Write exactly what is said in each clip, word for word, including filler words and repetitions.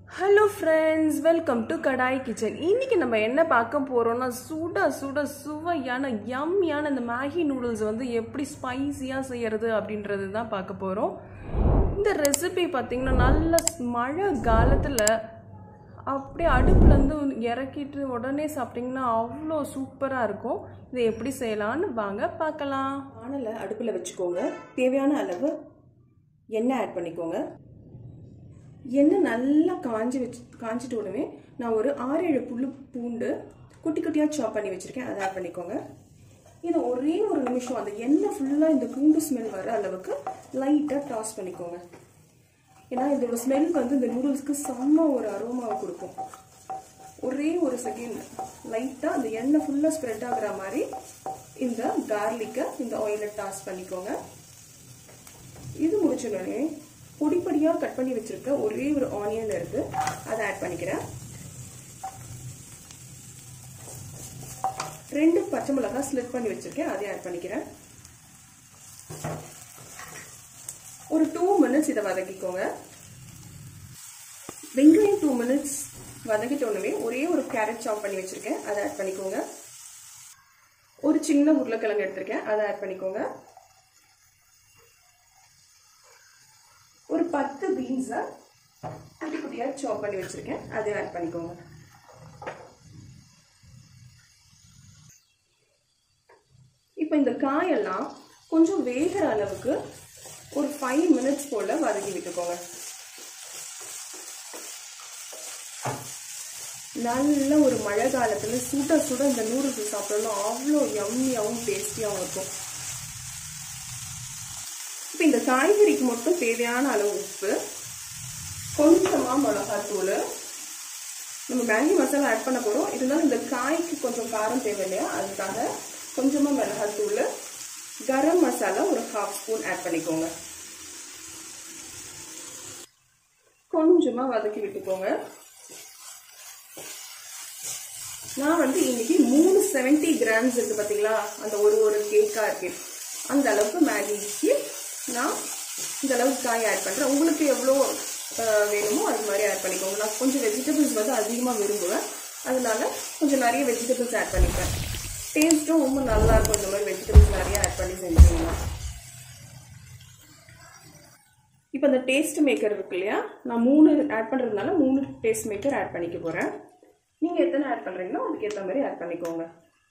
Hello friends, welcome to Kadai Kitchen. இன்னைக்கு நம்ம என்ன பார்க்க போறோம்னா சுட சுட சுவையான யம்மியான இந்த மேகி நூடுல்ஸ் வந்து எப்படி ஸ்பைசியா செய்யறது அப்படின்றது தான் பார்க்க போறோம். இந்த ரெசிபி பாத்தீங்கன்னா நல்ல மழை காலத்துல அப்படியே அடுப்புல இருந்து இறக்கிட்டு உடனே சாப்பிட்டீங்கன்னா அவ்வளோ சூப்பரா இருக்கும். இதை எப்படி செய்யலாம்னு வாங்க பார்க்கலாம். வானலை அடுப்புல வச்சுக்கோங்க. தேவையான அளவு எண்ணெய் ஆட் பண்ணிக்கோங்க. எண்ணெய் நல்லா காஞ்சி வச்சு காஞ்சிட்டு உடனே நான் ஒரு ஆறு ஏழு புல்லு பூண்டு குட்டி குட்டியாக சாப் பண்ணி வச்சுருக்கேன், அதை ஆட் பண்ணிக்கோங்க. இது ஒரே ஒரு நிமிஷம் அந்த எண்ணெய் ஃபுல்லாக இந்த பூண்டு ஸ்மெல் வர அளவுக்கு லைட்டாக டாஸ் பண்ணிக்கோங்க. ஏன்னா இதோட ஸ்மெல் வந்து இந்த நூடுல்ஸ்க்கு செம்ம ஒரு அரோமாவை கொடுக்கும். ஒரே ஒரு செகண்ட் லைட்டாக அந்த எண்ணெய் ஃபுல்லாக ஸ்ப்ரெட் ஆகுற மாதிரி இந்த கார்லிக்கை இந்த ஆயிலில் டாஸ் பண்ணிக்கோங்க. இது முடிச்சோடனே பொடிப்படியாக கட் பண்ணி வச்சிருக்க ஒரே ஒரு ஆனியன் இருக்கு, அதை ஆட் பண்ணிக்கிறேன். ரெண்டு பச்சை மிளகாய் ஸ்லிட் பண்ணி வச்சிருக்கேன், அதை ஆட் பண்ணிக்கிறேன். ஒரு டூ மினிட்ஸ் இதை வதக்கிக்கோங்க. வெங்காயம் டூ மினிட்ஸ் வதக்கிட்டோன்னே ஒரே ஒரு கேரட் சாப் பண்ணி வச்சிருக்கேன், அதை ஆட் பண்ணிக்கோங்க. ஒரு சின்ன உருளைக்கிழங்கு எடுத்திருக்கேன், அதை ஆட் பண்ணிக்கோங்க. ஒரு பத்து பீன்ஸை குட்டி குட்டியாக சாப் பண்ணி வச்சிருக்கேன், அதை ஆட் பண்ணிக்கோங்க. இப்போ இந்த காயெல்லாம் கொஞ்சம் வேகிற அளவுக்கு ஒரு ஃபைவ் மினிட்ஸ் போல வதக்கி விட்டுக்கோங்க. நல்ல ஒரு மழை காலத்துல சுட சுட இந்த நூடுல்ஸ் சாப்பிடணும், அவ்வளோ யம்மியாகவும் டேஸ்டியாகவும் இருக்கும். இப்போ இந்த காய்கறிக்கு மட்டும் தேவையான அளவு உப்பு, கொஞ்சமா மிளகாத்தூள், நம்ம மேகி மசாலா ஆட் பண்ண போறோம், இருந்தாலும் இந்த காய்க்கு கொஞ்சம் காரம் தேவை இல்லையா, அதுக்காக கொஞ்சமா மிளகாத்தூள், கரம் மசாலா ஒரு ஹாஃப் ஸ்பூன் ஆட் பண்ணிக்கோங்க. கொஞ்சமா வதக்கி விட்டுக்கோங்க. நான் வந்து இன்னைக்கு மூணு செவன்டி கிராம்ஸ் இருக்கு பாத்தீங்களா, அந்த ஒரு ஒரு கேக்கா இருக்கு, அந்த அளவுக்கு மேகிக்கு நான் இந்த அளவுக்கு காய் ஆட் பண்ணுறேன். உங்களுக்கு எவ்வளோ வேணுமோ அது மாதிரி ஆட் பண்ணிக்கோங்க. நான் கொஞ்சம் வெஜிடபிள்ஸ் வந்து அதிகமாக விரும்புவேன், அதனால கொஞ்சம் நிறைய வெஜிடபிள்ஸ் ஆட் பண்ணிப்பேன். டேஸ்ட்டும் ரொம்ப நல்லா இருக்கும் இந்த மாதிரி வெஜிடபிள்ஸ் நிறைய ஆட் பண்ணி செஞ்சீங்கன்னா. இப்போ இந்த டேஸ்ட் மேக்கர் இருக்கு இல்லையா, நான் மூணு ஆட் பண்ணுறதுனால மூணு டேஸ்ட் மேக்கர் ஆட் பண்ணிக்க போகிறேன். நீங்கள் எத்தனை ஆட் பண்ணுறீங்களோ அதுக்கு ஏற்ற மாதிரி ஆட் பண்ணிக்கோங்க.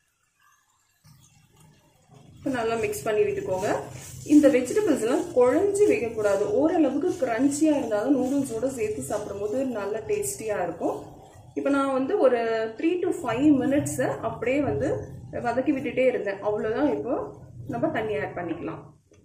நல்லா மிக்ஸ் பண்ணி விட்டுக்கோங்க. இந்த வெஜிடபிள்ஸ் எல்லாம் குழஞ்சி வைக்கக்கூடாது, ஓரளவுக்கு கிரன்ச்சியா இருந்தாலும் நூடுல்ஸோட சேர்த்து சாப்பிடும் போது நல்ல டேஸ்டியா இருக்கும். இப்போ நான் வந்து ஒரு த்ரீ டு ஃபைவ் மினிட்ஸ் அப்படியே வந்து வதக்கி விட்டுட்டே இருந்தேன், அவ்வளோதான். இப்போ நம்ம தண்ணி ஆட் பண்ணிக்கலாம்.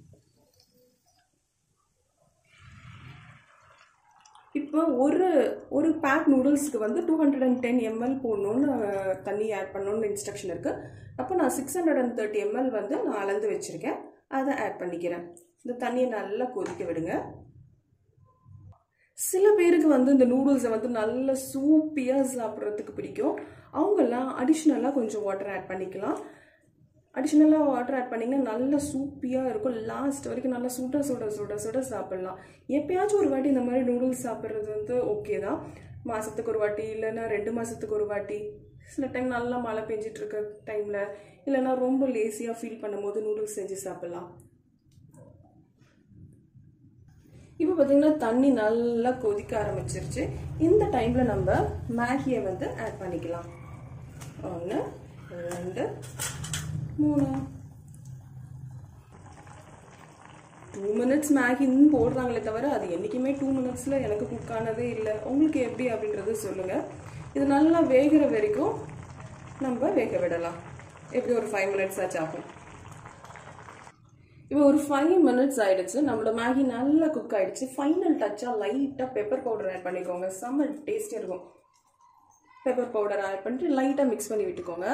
இப்போ ஒரு ஒரு பேக் நூடுல்ஸ்க்கு வந்து two hundred and ten ml போடணும்னு தண்ணி ஆட் பண்ணணும்னு இன்ஸ்ட்ரக்ஷன் இருக்குது. அப்போ நான் six hundred and thirty ml வந்து நான் அளந்து வச்சுருக்கேன், அதை ஆட் பண்ணிக்கிறேன். இந்த தண்ணியை நல்லா கொதிக்க விடுங்க. சில பேருக்கு வந்து இந்த நூடுல்ஸை வந்து நல்ல சூப்பியாக சாப்பிட்றதுக்கு பிடிக்கும், அவங்கெல்லாம் அடிஷ்னலாக கொஞ்சம் வாட்டர் ஆட் பண்ணிக்கலாம். அடிஷ்னலாக வாட்டர் ஆட் பண்ணிங்கன்னா நல்ல சூப்பியாக இருக்கும், லாஸ்ட் வரைக்கும் நல்லா சுட சுட சுட சுட சாப்பிட்லாம். எப்பயாச்சும் ஒரு வாட்டி இந்த மாதிரி நூடுல்ஸ் சாப்பிட்றது வந்து ஓகே தான், மாதத்துக்கு ஒரு வாட்டி இல்லைன்னா ரெண்டு மாதத்துக்கு ஒரு வாட்டி, சில டைம் நல்லா மழை பெஞ்சிட்டு இருக்க டைமில் இல்லைன்னா ரொம்ப லேசியாக ஃபீல் பண்ணும் போது நூடுல்ஸ் செஞ்சு சாப்பிட்லாம். இப்போ பார்த்தீங்கன்னா தண்ணி நல்லா கொதிக்க ஆரம்பிச்சிருச்சு. இந்த டைமில் நம்ம மேகியை வந்து ஆட் பண்ணிக்கலாம். ஒன்று ரெண்டு மூணு டூ மினிட்ஸ் மேகின்னு போடுறாங்களே தவிர அது என்றைக்குமே டூ மினிட்ஸில் எனக்கு குக் ஆனதே இல்லை. உங்களுக்கு எப்படி அப்படின்றது சொல்லுங்கள். இது நல்லா வேகிற வரைக்கும் நம்ம வேக விடலாம். எப்படி ஒரு ஃபைவ் மினிட்ஸ் ஆச்சு ஆகும். இப்போ ஒரு ஃபைவ் மினிட்ஸ் ஆயிடுச்சு, நம்மளோட மேகி நல்லா குக் ஆயிடுச்சு. ஃபைனல் டச்சாக லைட்டாக பெப்பர் பவுடர் ஆட் பண்ணிக்கோங்க, செம்ம டேஸ்டியாக இருக்கும். பெப்பர் பவுடர் ஆட் பண்ணிட்டு லைட்டாக மிக்ஸ் பண்ணி விட்டுக்கோங்க.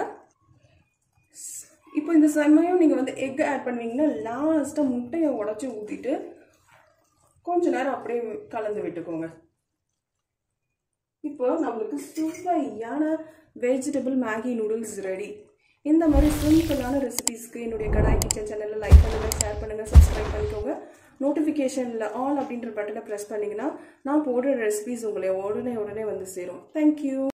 இப்போ இந்த சமயம் நீங்கள் வந்து எக் ஆட் பண்ணுவீங்கன்னா லாஸ்ட்டாக முட்டையை உடச்சி ஊற்றிட்டு கொஞ்ச நேரம் அப்படியே கலந்து விட்டுக்கோங்க. இப்போ நம்மளுக்கு சூப்பரான வெஜிடபிள் மேகி நூடுல்ஸ் ரெடி. இந்த மாதிரி சிம்பிளான ரெசிபிஸ்க்கு என்னுடைய கடாய் கிச்சன் சேனலில் லைக் பண்ணுங்கள், ஷேர் பண்ணுங்கள், சப்ஸ்கிரைப் பண்ணிக்கோங்க. நோட்டிஃபிகேஷனில் ஆல் அப்படின்ற பட்டனை ப்ரெஸ் பண்ணிங்கன்னா நான் போடுற ரெசிபிஸ் உங்களை உடனே உடனே வந்து சேரும். தேங்க்யூ.